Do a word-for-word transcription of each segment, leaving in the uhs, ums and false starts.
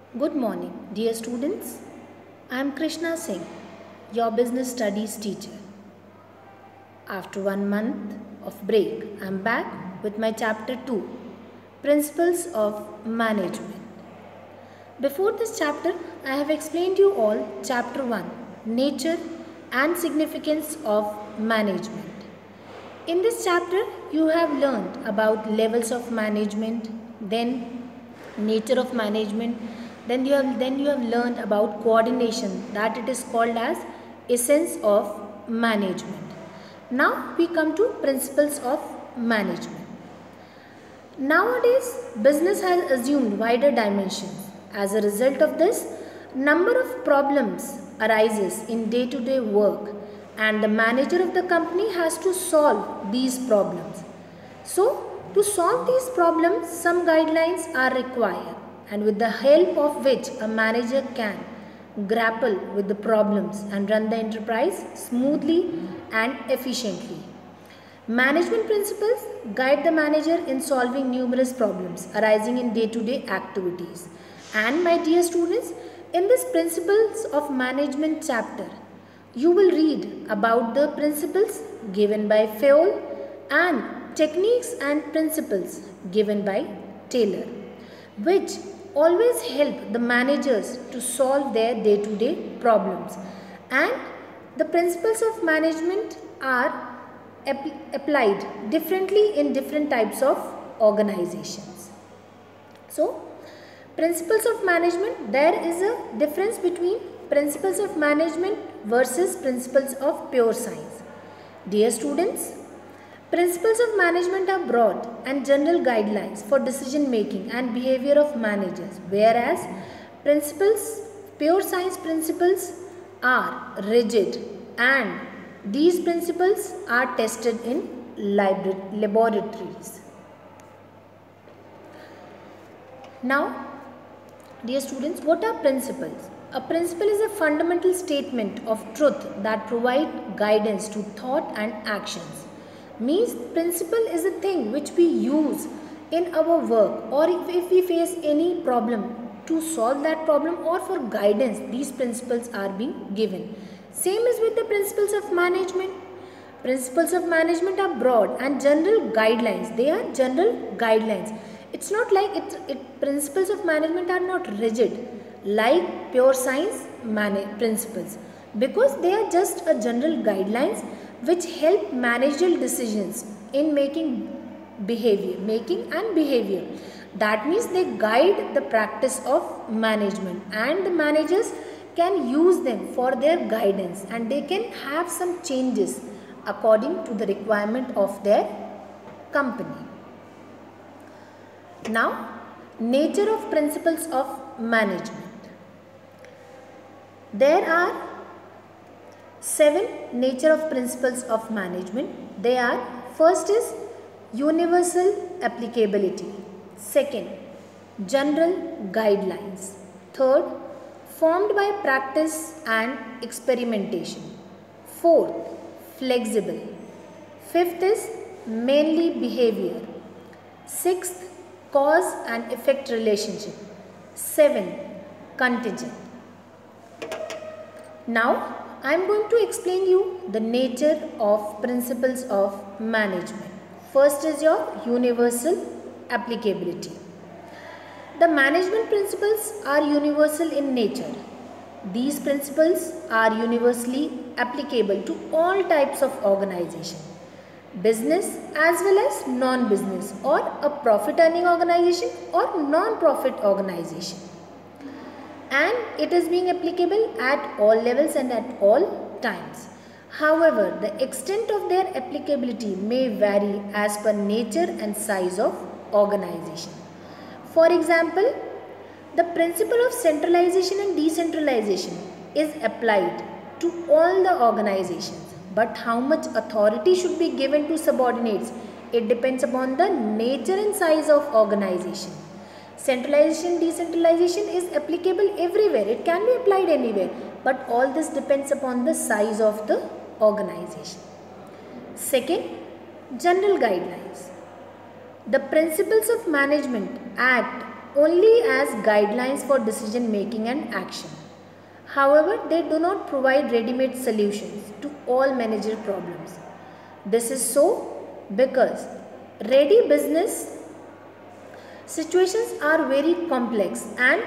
Good morning, dear students. I am Krishna Singh, your business studies teacher. After one month of break, I am back with my chapter two, Principles of Management. Before this chapter, I have explained you all chapter one, Nature and Significance of Management. In this chapter, you have learned about levels of management, then nature of management, then you have then you have learned about coordination, that it is called as essence of management. Now we come to principles of management. Nowadays, business has assumed wider dimensions. As a result of this, number of problems arises in day-to-day work, and the manager of the company has to solve these problems. So, to solve these problems, some guidelines are required, and with the help of which a manager can grapple with the problems and run the enterprise smoothly and efficiently. Management principles guide the manager in solving numerous problems arising in day-to-day activities. And my dear students, in this Principles of Management chapter, you will read about the principles given by Fayol and techniques and principles given by Taylor, which always help the managers to solve their day-to-day problems. And the principles of management are applied differently in different types of organizations. So, principles of management, there is a difference between principles of management versus principles of pure science. Dear students, principles of management are broad and general guidelines for decision making and behavior of managers, whereas principles, pure science principles are rigid, and these principles are tested in laboratories. Now, dear students, what are principles? A principle is a fundamental statement of truth that provide guidance to thought and actions. Means principle is a thing which we use in our work, or if, if we face any problem to solve that problem, or for guidance, these principles are being given. Same is with the principles of management. Principles of management are broad and general guidelines. They are general guidelines. It's not like it, it principles of management are not rigid like pure science principles, because they are just a general guidelines which help managerial decisions in making behavior, making and behavior. That means they guide the practice of management, and the managers can use them for their guidance, and they can have some changes according to the requirement of their company. Now, nature of principles of management. There are seven nature of principles of management. They are: first is universal applicability, second, general guidelines, third, formed by practice and experimentation, fourth, flexible, fifth is mainly behavior, sixth, cause and effect relationship, seven, contingent. Now, I am going to explain you the nature of principles of management. First is your universal applicability. The management principles are universal in nature. These principles are universally applicable to all types of organization, business as well as non-business, or a profit earning organization or non-profit organization. And it is being applicable at all levels and at all times. However, the extent of their applicability may vary as per nature and size of organization. For example, the principle of centralization and decentralization is applied to all the organizations, but how much authority should be given to subordinates, it depends upon the nature and size of organization. Centralization, decentralization is applicable everywhere. It can be applied anywhere, but all this depends upon the size of the organization. Second, general guidelines. The principles of management act only as guidelines for decision making and action. However, they do not provide ready-made solutions to all managerial problems. This is so because ready business situations are very complex and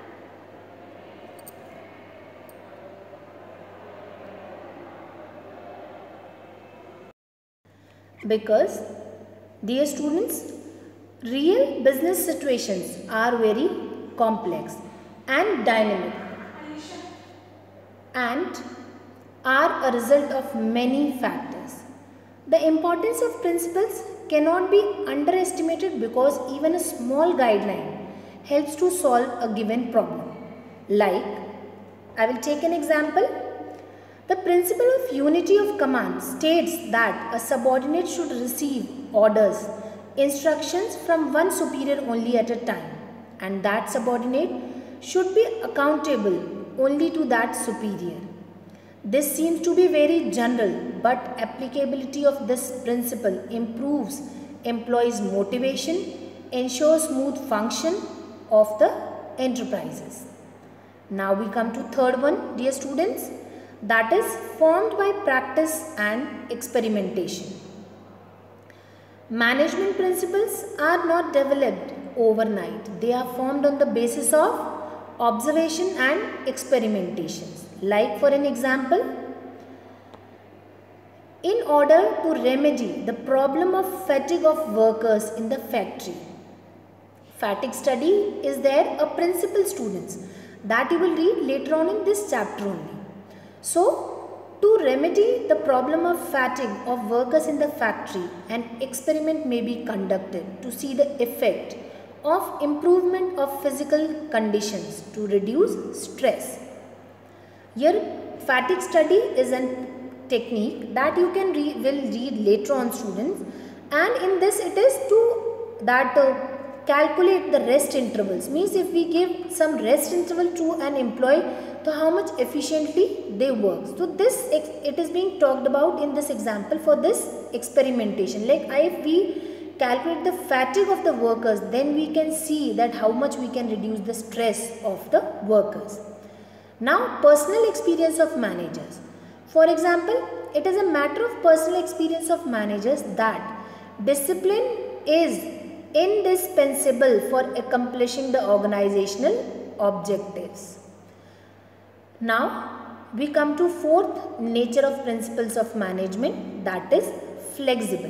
because, dear students, real business situations are very complex and dynamic and are a result of many factors. The importance of principles cannot be underestimated because even a small guideline helps to solve a given problem. Like, I will take an example. The principle of unity of command states that a subordinate should receive orders, instructions from one superior only at a time, and that subordinate should be accountable only to that superior. This seems to be very general, but applicability of this principle improves employees' motivation, ensures smooth function of the enterprises. Now we come to third one, dear students, that is formed by practice and experimentation. Management principles are not developed overnight. They are formed on the basis of observation and experimentations. Like for an example, in order to remedy the problem of fatigue of workers in the factory, fatigue study is there a principle, students, that you will read later on in this chapter only. So, to remedy the problem of fatigue of workers in the factory, an experiment may be conducted to see the effect of improvement of physical conditions to reduce stress. Here, fatigue study is a technique that you can read, will read later on, students, and in this it is to that uh, calculate the rest intervals. Means if we give some rest interval to an employee, so how much efficiently they work. So this it is being talked about in this example for this experimentation. Like if we calculate the fatigue of the workers, then we can see that how much we can reduce the stress of the workers. Now, personal experience of managers. For example, it is a matter of personal experience of managers that discipline is indispensable for accomplishing the organizational objectives. Now, we come to fourth nature of principles of management, that is flexible.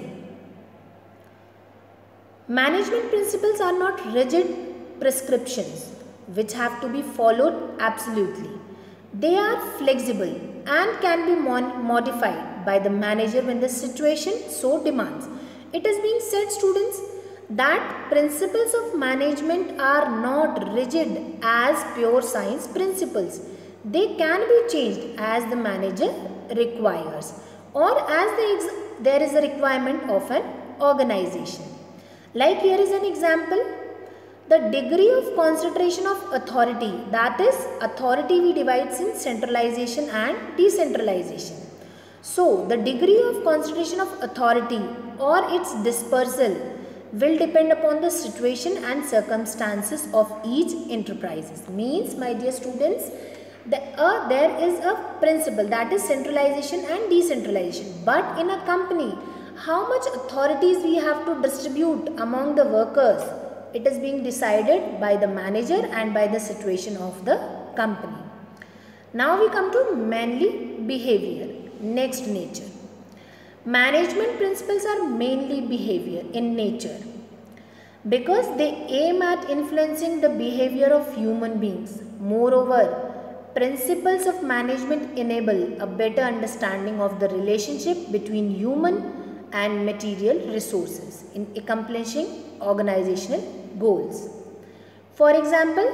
Management principles are not rigid prescriptions which have to be followed absolutely. They are flexible and can be modified by the manager when the situation so demands. It is being said, students, that principles of management are not rigid as pure science principles. They can be changed as the manager requires or as the there is a requirement of an organization. Like here is an example. The degree of concentration of authority, that is authority we divide in centralization and decentralization. So the degree of concentration of authority or its dispersal will depend upon the situation and circumstances of each enterprise. Means, my dear students, the, uh, there is a principle, that is centralization and decentralization. But in a company, how much authorities we have to distribute among the workers, it is being decided by the manager and by the situation of the company. Now we come to mainly behavior, next nature. Management principles are mainly behavior in nature because they aim at influencing the behavior of human beings. Moreover, principles of management enable a better understanding of the relationship between human and material resources in accomplishing organizational goals. For example,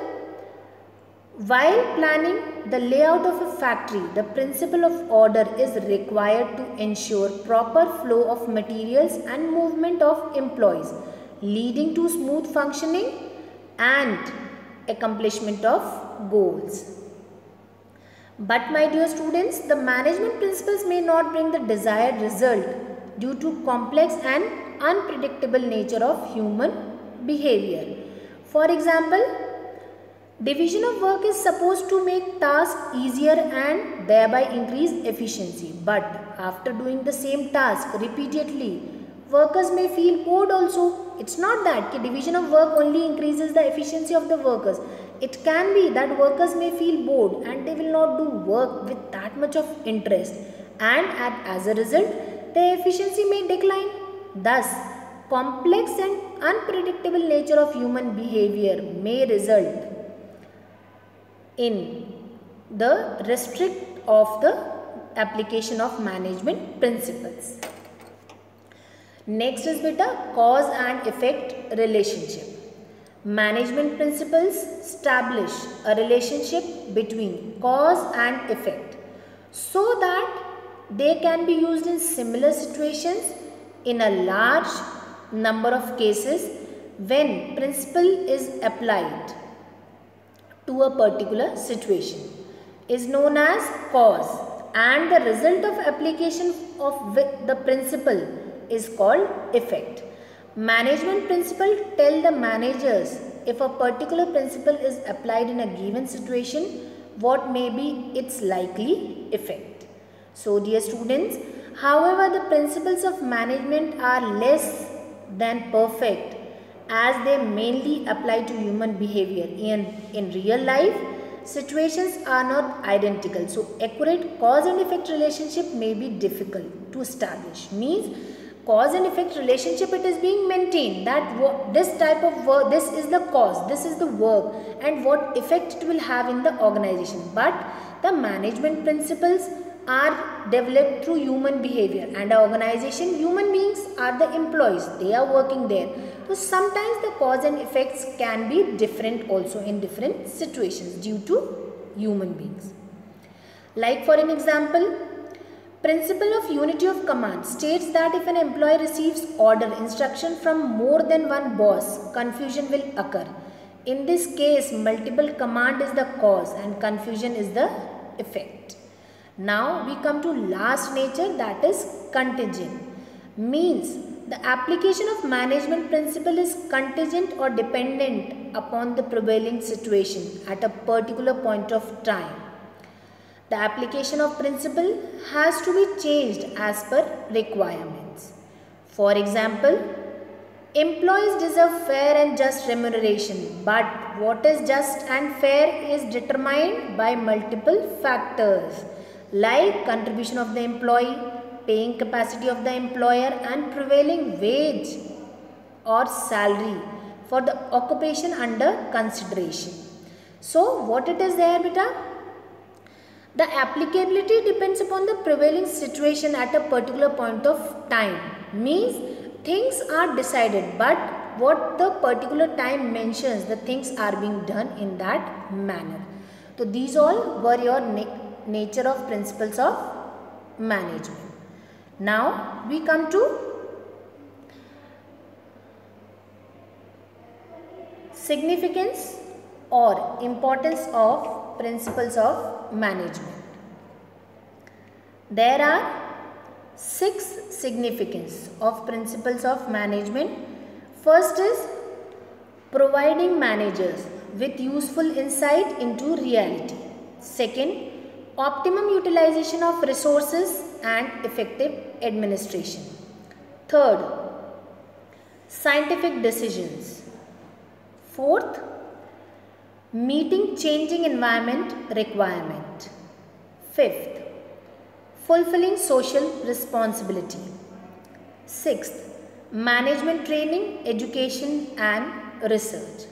while planning the layout of a factory, the principle of order is required to ensure proper flow of materials and movement of employees, leading to smooth functioning and accomplishment of goals. But my dear students, the management principles may not bring the desired result due to complex and unpredictable nature of human behavior. For example, division of work is supposed to make tasks easier and thereby increase efficiency. But after doing the same task repeatedly, workers may feel bored also. It's not that ki division of work only increases the efficiency of the workers. It can be that workers may feel bored and they will not do work with that much of interest. And at, as a result, their efficiency may decline. Thus, complex and unpredictable nature of human behavior may result in the restrict of the application of management principles. Next is beta cause and effect relationship. Management principles establish a relationship between cause and effect so that they can be used in similar situations in a large number of cases when principle is applied to a particular situation is known as cause, and the result of application of the principle is called effect. Management principle tell the managers if a particular principle is applied in a given situation, what may be its likely effect. So dear students, however, the principles of management are less than perfect as they mainly apply to human behavior. In, in real life, situations are not identical. So accurate cause and effect relationship may be difficult to establish. Means cause and effect relationship, it is being maintained that this type of work, this is the cause, this is the work, and what effect it will have in the organization. But the management principles are developed through human behavior, and the organization, human beings are the employees, they are working there. So sometimes the cause and effects can be different also in different situations due to human beings. Like for an example, principle of unity of command states that if an employee receives order, instruction from more than one boss, confusion will occur. In this case, multiple command is the cause and confusion is the effect. Now we come to last nature, that is contingent. Means the application of management principle is contingent or dependent upon the prevailing situation at a particular point of time. The application of principle has to be changed as per requirements. For example, employees deserve fair and just remuneration, but what is just and fair is determined by multiple factors like contribution of the employee, paying capacity of the employer, and prevailing wage or salary for the occupation under consideration. So what it is there, beta? The applicability depends upon the prevailing situation at a particular point of time. Means things are decided, but what the particular time mentions, the things are being done in that manner. So these all were your na nature of principles of management. Now we come to significance or importance of principles of management. There are six significance of principles of management. First is providing managers with useful insight into reality. Second, optimum utilization of resources and effective administration. Third, scientific decisions. Fourth, meeting changing environment requirement. Fifth, fulfilling social responsibility. Sixth, management training, education and research.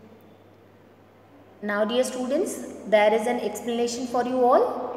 Now dear students, there is an explanation for you all.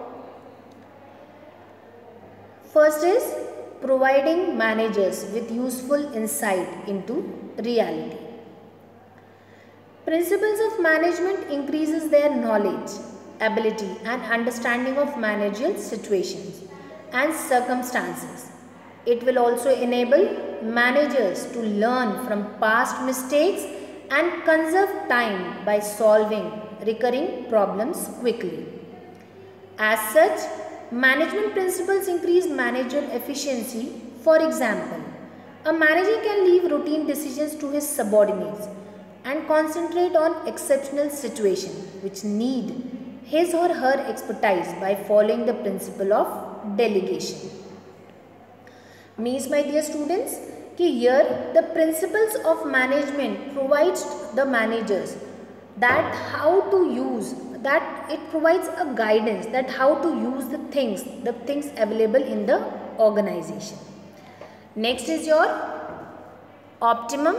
First is providing managers with useful insight into reality. Principles of management increases their knowledge, ability and understanding of managerial situations and circumstances. It will also enable managers to learn from past mistakes and conserve time by solving recurring problems quickly. As such, management principles increase managerial efficiency. For example, a manager can leave routine decisions to his subordinates and concentrate on exceptional situations which need his or her expertise by following the principle of delegation. Means, my dear students, कि here the principles of management provides the managers that how to use, that it provides a guidance that how to use the things, the things available in the organization. Next is your optimum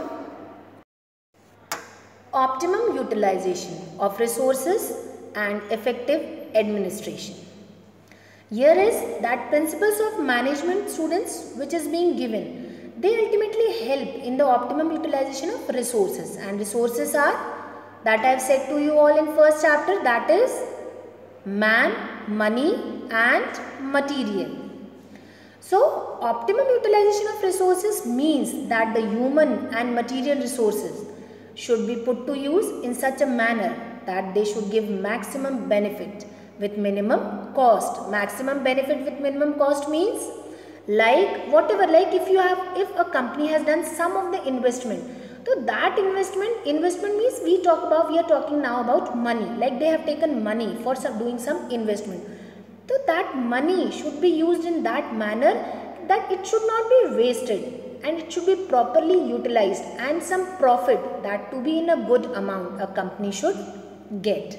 optimum utilization of resources and effective administration. Here is that principles of management, students, which is being given, they ultimately help in the optimum utilization of resources, and resources are, that I have said to you all in first chapter, that is man, money and material. So optimum utilization of resources means that the human and material resources should be put to use in such a manner that they should give maximum benefit with minimum cost. Maximum benefit with minimum cost means like whatever, like if you have, if a company has done some of the investment, so that investment, investment means we talk about, we are talking now about money, like they have taken money for some, doing some investment. So that money should be used in that manner that it should not be wasted and it should be properly utilized, and some profit, that to be in a good amount, a company should get.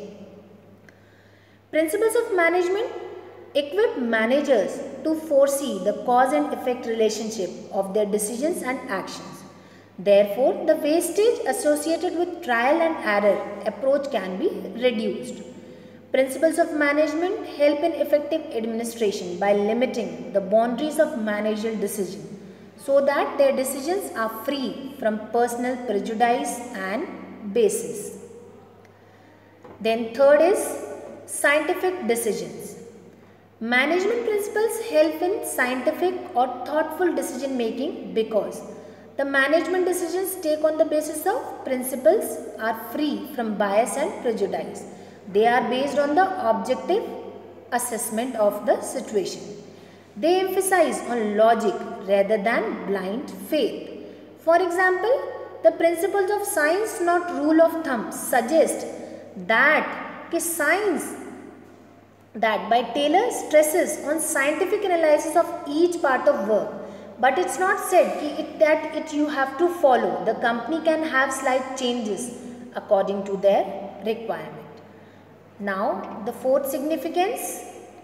Principles of management equip managers to foresee the cause and effect relationship of their decisions and actions. Therefore, the wastage associated with trial and error approach can be reduced. Principles of management help in effective administration by limiting the boundaries of managerial decision so that their decisions are free from personal prejudice and basis. Then third is scientific decisions. Management principles help in scientific or thoughtful decision making because the management decisions taken on the basis of principles are free from bias and prejudice. They are based on the objective assessment of the situation. They emphasize on logic rather than blind faith. For example, the principles of science, not rule of thumb, suggest that कि science, that by Taylor stresses on scientific analysis of each part of work, but it's not said कि it, that it you have to follow. The company can have slight changes according to their requirement. Now the fourth significance,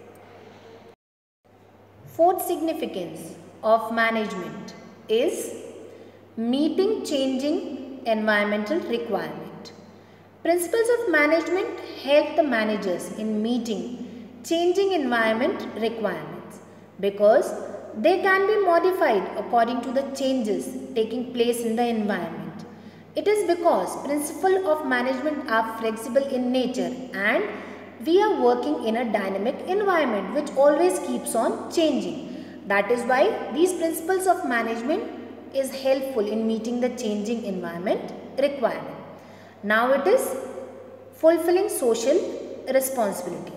fourth significance of management is meeting changing environmental requirement. Principles of management help the managers in meeting changing environment requirements because they can be modified according to the changes taking place in the environment. It is because principles of management are flexible in nature and we are working in a dynamic environment which always keeps on changing. That is why these principles of management is helpful in meeting the changing environment requirement. Now it is fulfilling social responsibility.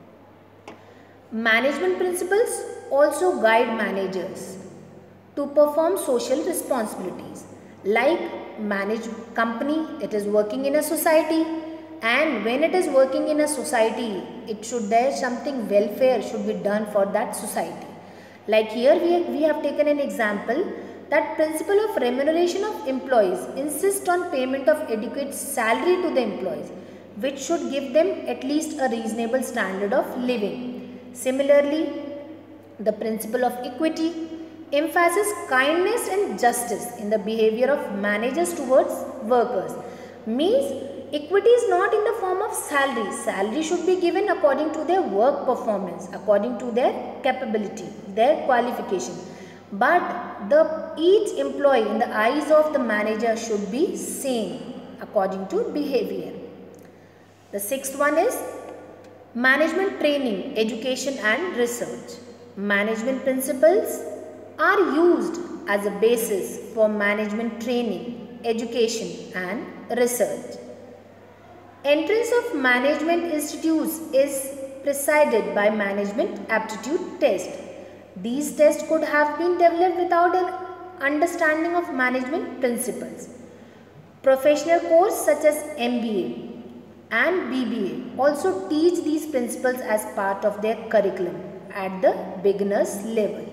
Management principles also guide managers to perform social responsibilities, like manage company, it is working in a society, and when it is working in a society, it should, there something welfare should be done for that society. Like here we, we have taken an example that principle of remuneration of employees insists on payment of adequate salary to the employees, which should give them at least a reasonable standard of living. Similarly, the principle of equity emphasizes kindness and justice in the behavior of managers towards workers. Means equity is not in the form of salary. Salary should be given according to their work performance, according to their capability, their qualification. But the each employee in the eyes of the manager should be same according to behavior. The sixth one is management training, education and research. Management principles are used as a basis for management training, education and research. Entrance of management institutes is presided by management aptitude test. These tests could have been developed without an understanding of management principles. Professional course such as M B A and B B A also teach these principles as part of their curriculum at the beginner's level.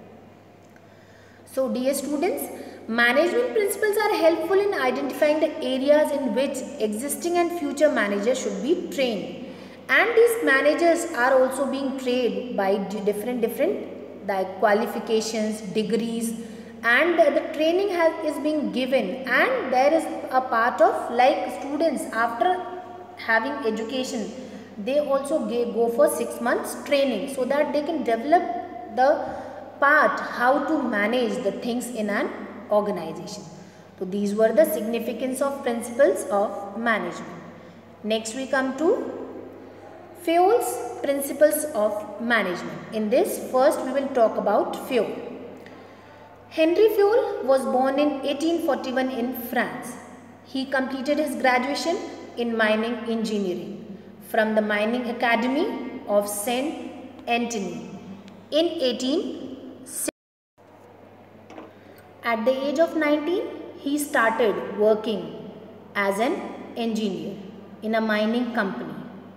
So dear students, management principles are helpful in identifying the areas in which existing and future managers should be trained. And these managers are also being trained by different different like qualifications, degrees, and the training has is being given, and there is a part of like students after having education they also go for six months training so that they can develop the part how to manage the things in an organization. So these were the significance of principles of management. Next we come to Fayol's principles of management. In this, first we will talk about Fayol. Henry Fayol was born in eighteen forty-one in France. He completed his graduation in mining engineering from the Mining Academy of Saint Anthony in eighteen sixty. At the age of nineteen, he started working as an engineer in a mining company.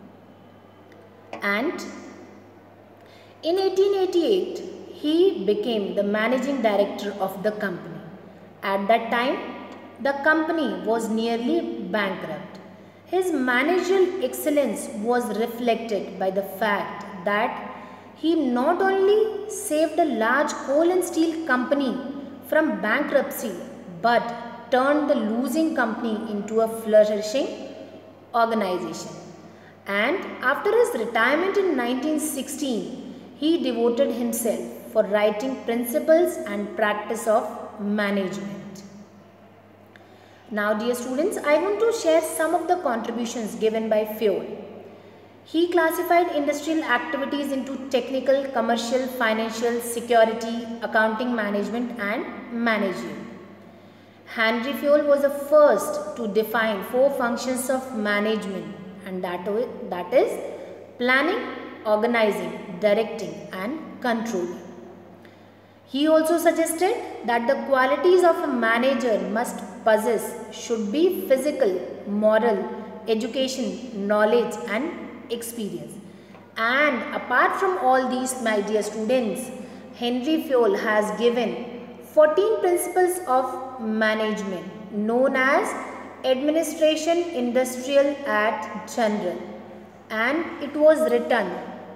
And in eighteen eighty-eight, he became the managing director of the company. At that time, the company was nearly bankrupt. His managerial excellence was reflected by the fact that he not only saved a large coal and steel company from bankruptcy, but turned the losing company into a flourishing organization. And after his retirement in nineteen sixteen, he devoted himself for writing principles and practice of management. Now dear students, I want to share some of the contributions given by Fayol. He classified industrial activities into technical, commercial, financial, security, accounting, management and managerial. Henry Fayol was the first to define four functions of management, and that, that is planning, organizing, directing and controlling. He also suggested that the qualities of a manager must possess should be physical, moral, education, knowledge and experience. And apart from all these, my dear students, Henry Fayol has given fourteen principles of management known as Administration Industrial Act General, and it was written,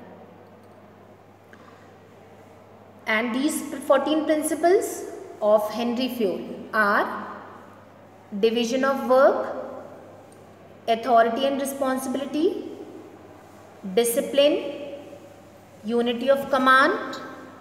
and these fourteen principles of Henry Fayol are division of work, authority and responsibility, discipline, unity of command,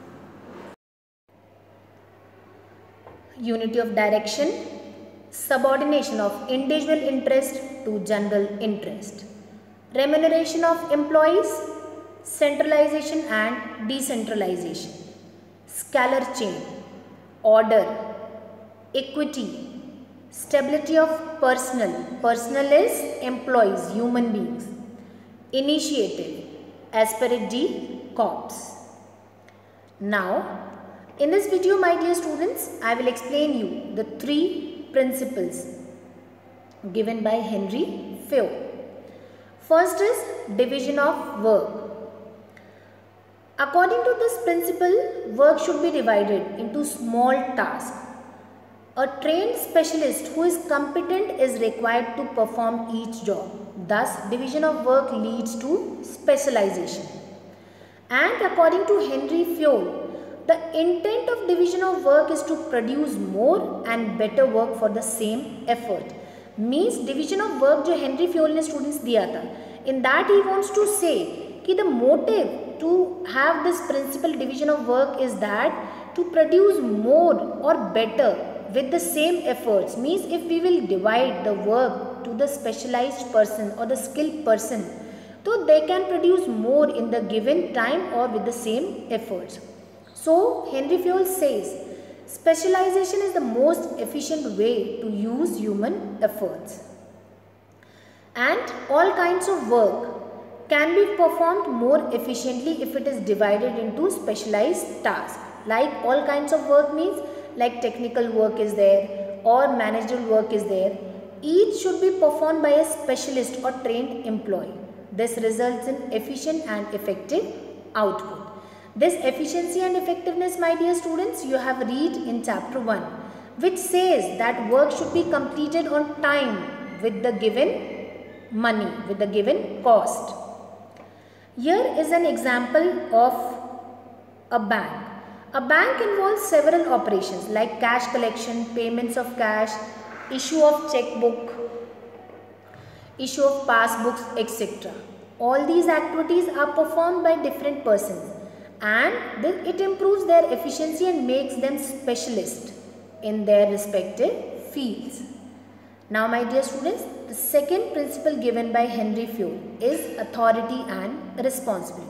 unity of direction, subordination of individual interest to general interest, remuneration of employees, centralization and decentralization, scalar chain, order, equity, stability of personnel, personnel is employees, human beings, initiative, Esprit de Corps. Now, in this video, my dear students, I will explain you the three principles given by Henry Fayol. First is division of work. According to this principle, work should be divided into small tasks. A trained specialist who is competent is required to perform each job. Thus, division of work leads to specialization. And according to Henry Fayol, the intent of division of work is to produce more and better work for the same effort. Means division of work जो Henry Fayol ने students दिया था, in that he wants to say कि the motive to have this principle division of work is that to produce more or better with the same efforts. Means if we will divide the work to the specialized person or the skilled person, so they can produce more in the given time or with the same efforts. So Henry Fayol says specialization is the most efficient way to use human efforts. And all kinds of work can be performed more efficiently if it is divided into specialized tasks. Like all kinds of work means like technical work is there or managerial work is there. Each should be performed by a specialist or trained employee. This results in efficient and effective output. This efficiency and effectiveness, my dear students, you have read in chapter one, which says that work should be completed on time with the given money, with the given cost. Here is an example of a bank. A bank involves several operations like cash collection, payments of cash, issue of checkbook, issue of passbooks, et cetera. All these activities are performed by different persons, and it improves their efficiency and makes them specialists in their respective fields. Now, my dear students, the second principle given by Henry Fayol is authority and responsibility.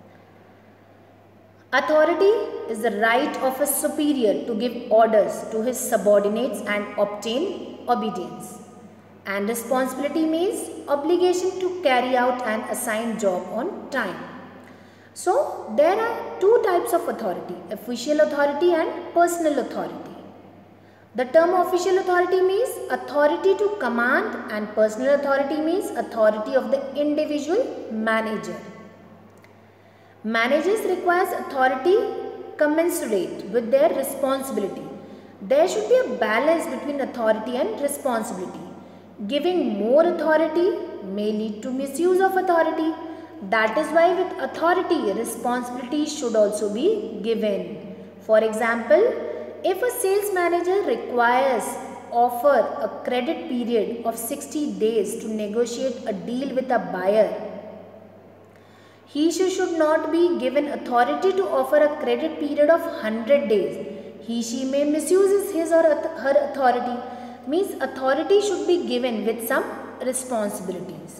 Authority is the right of a superior to give orders to his subordinates and obtain obedience. And responsibility means obligation to carry out an assigned job on time. So, there are two types of authority, official authority and personal authority. The term official authority means authority to command, and personal authority means authority of the individual manager. Managers requires authority commensurate with their responsibility. There should be a balance between authority and responsibility. Giving more authority may lead to misuse of authority. That is why with authority, responsibility should also be given. For example, if a sales manager requires offer a credit period of sixty days to negotiate a deal with a buyer, he should not be given authority to offer a credit period of one hundred days. He she may misuse his or her authority. Means authority should be given with some responsibilities.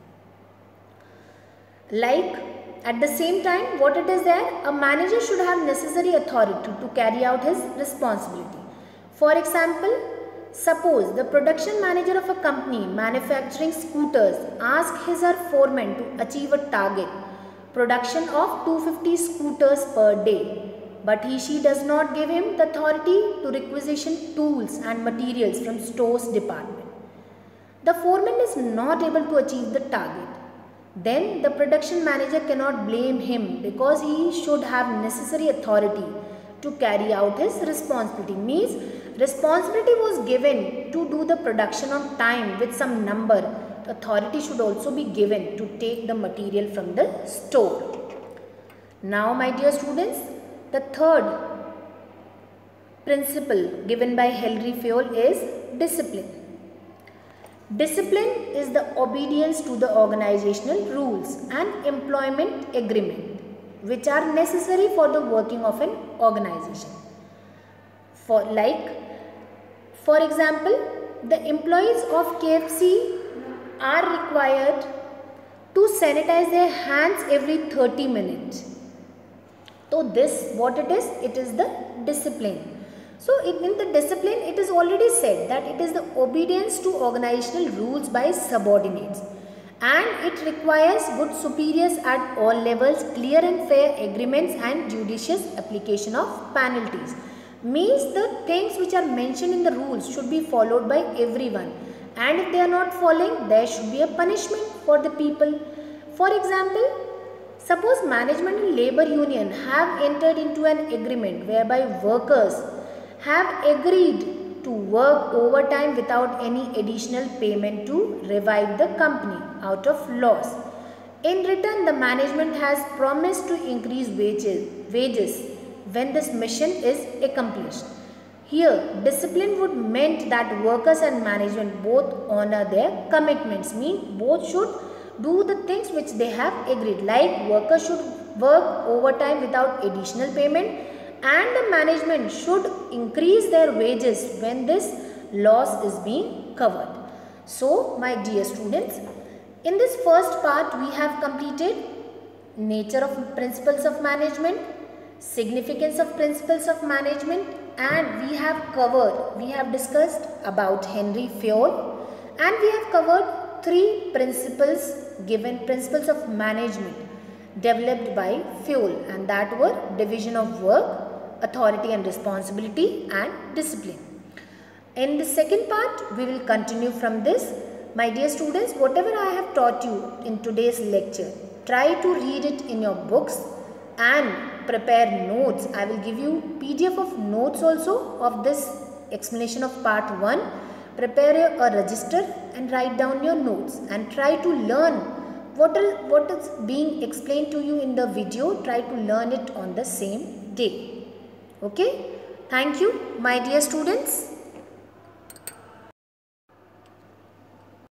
Like at the same time, what it is there, a manager should have necessary authority to carry out his responsibility. For example, suppose the production manager of a company manufacturing scooters asks his or foreman to achieve a target production of two hundred fifty scooters per day, but he she does not give him the authority to requisition tools and materials from stores department. The foreman is not able to achieve the target. Then the production manager cannot blame him because he should have necessary authority to carry out his responsibility. Means responsibility was given to do the production on time with some number. Authority should also be given to take the material from the store. Now, my dear students, the third principle given by Henry Fayol is discipline. Discipline is the obedience to the organizational rules and employment agreement which are necessary for the working of an organization. For like, for example, the employees of K F C are required to sanitize their hands every thirty minutes. So this, what it is? It is the discipline. So in the discipline, it is already said that it is the obedience to organizational rules by subordinates, and it requires good superiors at all levels, clear and fair agreements and judicious application of penalties. Means the things which are mentioned in the rules should be followed by everyone, and if they are not following, there should be a punishment for the people. For example, suppose management and labor union have entered into an agreement whereby workers have agreed to work overtime without any additional payment to revive the company out of loss. In return, the management has promised to increase wages, wages when this mission is accomplished. Here, discipline would meant that workers and management both honor their commitments. Mean both should do the things which they have agreed. Like workers should work overtime without additional payment, and the management should increase their wages when this loss is being covered. So, my dear students, in this first part we have completed nature of principles of management, significance of principles of management, and we have covered, we have discussed about Henry Fayol, and we have covered three principles given, principles of management developed by Fayol, and that were division of work, authority and responsibility, and discipline. In the second part, we will continue from this. My dear students, whatever I have taught you in today's lecture, try to read it in your books and prepare notes. I will give you P D F of notes also of this explanation of part one. Prepare a register and write down your notes and try to learn what is, what is being explained to you in the video. Try to learn it on the same day. Okay. Thank you, my dear students.